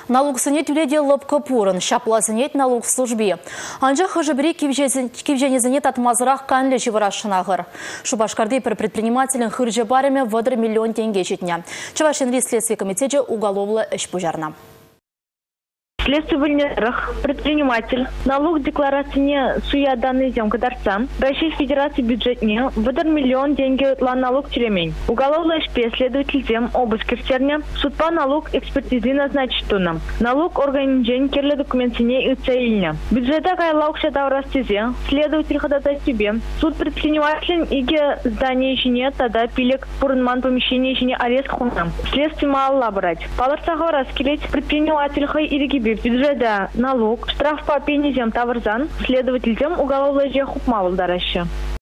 Налог сынет үледе лыпқы пурын, шапла сынет налог службе. Анжа хыжыбри кивженезіне татмазырақ канлі живырашынағыр. Шубашкарды бір предпринимателін хыржы барыме вадыр миллион тенге жетіне. Чавашенри следствие комитете уголовлы іш пужарна. Следствительных предприниматель налог декларации суя данный зем кадарца Российской Федерации бюджетне выдар миллион деньги на налог телемень. Уголовный шпе следователь зем обыски в терне суд по налог экспертизы назначит нам. Налог организен керле документине и целине. Бюджета кайлаук шатав растезе следователь ходата себе. Суд предприниматель иге здание еще нет, тогда пилек пурнман помещение еще не арест хунам. Следствие мало брать. Паларцахов раскилеть предприниматель хай и региби бюджета налог, штраф по пенизям таварзан, следователь зем уголовный же хупмавл дараща.